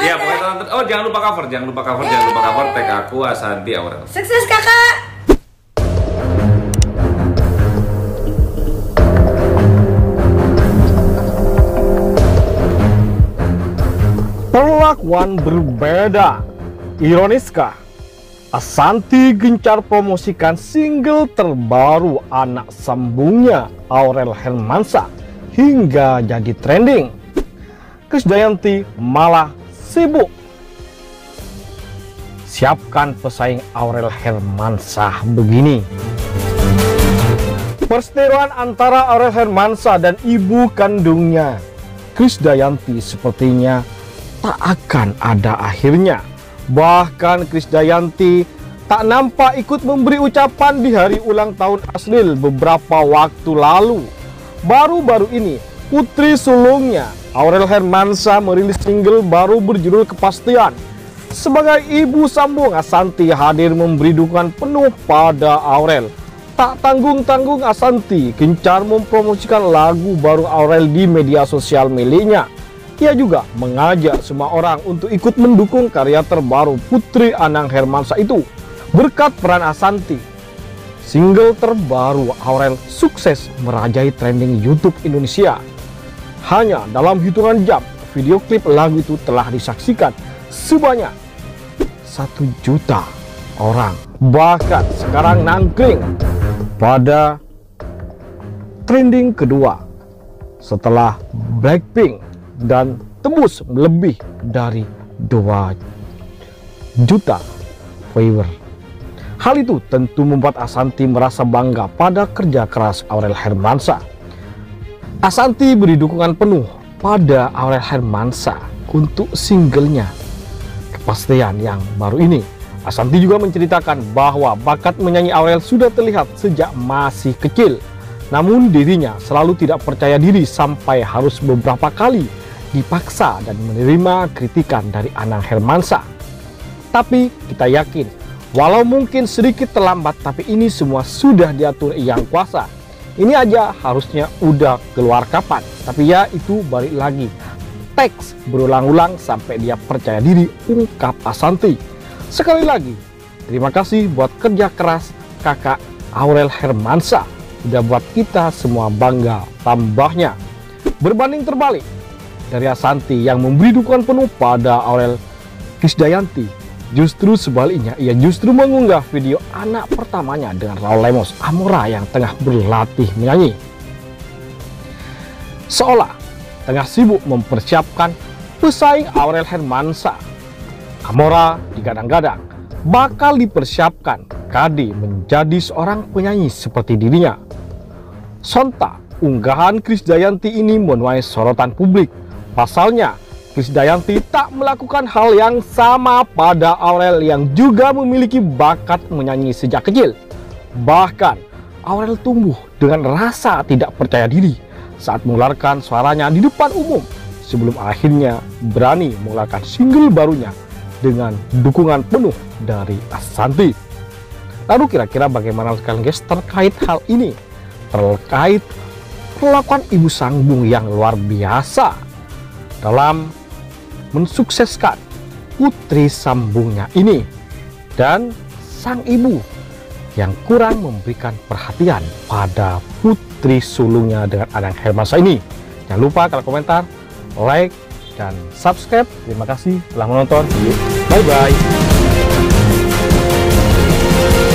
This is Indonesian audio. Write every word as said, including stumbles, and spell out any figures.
Iya, pokoknya tonton. Oh, jangan lupa cover, jangan lupa cover, jangan lupa cover. Tag aku Asanti Aurel. Sukses kakak. Perlakuan berbeda. Ironiskah? Asanti gencar promosikan single terbaru anak sambungnya Aurel Hermansyah hingga jadi trending. Krisdayanti malah sibuk siapkan pesaing Aurel Hermansyah begini. Perseteruan antara Aurel Hermansyah dan ibu kandungnya Krisdayanti sepertinya tak akan ada akhirnya. Bahkan Krisdayanti tak nampak ikut memberi ucapan di hari ulang tahun Asnil beberapa waktu lalu. Baru-baru ini putri sulungnya Aurel Hermansyah merilis single baru berjudul Kepastian. Sebagai ibu sambung, Asanti hadir memberi dukungan penuh pada Aurel. Tak tanggung-tanggung Asanti gencar mempromosikan lagu baru Aurel di media sosial miliknya. Ia juga mengajak semua orang untuk ikut mendukung karya terbaru putri Anang Hermansyah itu. Berkat peran Asanti, single terbaru Aurel sukses merajai trending YouTube Indonesia. Hanya dalam hitungan jam, video klip lagu itu telah disaksikan sebanyak satu juta orang. Bahkan sekarang nangkring pada trending kedua setelah Blackpink dan tembus lebih dari dua juta viewer. Hal itu tentu membuat Asanti merasa bangga pada kerja keras Aurel Hermansyah. Asanti beri dukungan penuh pada Aurel Hermansyah untuk singlenya Kepastian yang baru ini. Asanti juga menceritakan bahwa bakat menyanyi Aurel sudah terlihat sejak masih kecil. Namun dirinya selalu tidak percaya diri sampai harus beberapa kali dipaksa dan menerima kritikan dari Anang Hermansyah. Tapi kita yakin, walau mungkin sedikit terlambat, tapi ini semua sudah diatur Yang Kuasa. Ini aja harusnya udah keluar kapan, tapi ya itu balik lagi. Teks berulang-ulang sampai dia percaya diri, ungkap Asanti. Sekali lagi, terima kasih buat kerja keras kakak Aurel Hermansyah. Udah buat kita semua bangga, tambahnya. Berbanding terbalik dari Asanti yang memberi dukungan penuh pada Aurel, Krisdayanti justru sebaliknya, ia justru mengunggah video anak pertamanya dengan Raul Lemos Amora yang tengah berlatih menyanyi. Seolah tengah sibuk mempersiapkan pesaing Aurel Hermansyah. Amora digadang-gadang bakal dipersiapkan Kade menjadi seorang penyanyi seperti dirinya. Sontak unggahan Krisdayanti ini menuai sorotan publik. Pasalnya, Krisdayanti tak melakukan hal yang sama pada Aurel yang juga memiliki bakat menyanyi sejak kecil. Bahkan, Aurel tumbuh dengan rasa tidak percaya diri saat mengeluarkan suaranya di depan umum sebelum akhirnya berani mengeluarkan single barunya dengan dukungan penuh dari Asanti. Lalu kira-kira bagaimana kalian guys terkait hal ini? Terkait perlakuan ibu sambung yang luar biasa dalam mensukseskan putri sambungnya ini, dan sang ibu yang kurang memberikan perhatian pada putri sulungnya dengan Anang Hermansyah ini. Jangan lupa kalau komentar, like, dan subscribe. Terima kasih telah menonton. Bye bye.